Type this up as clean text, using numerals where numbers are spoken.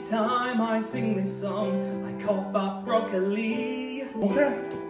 time I sing this song, I cough up broccoli. Okay.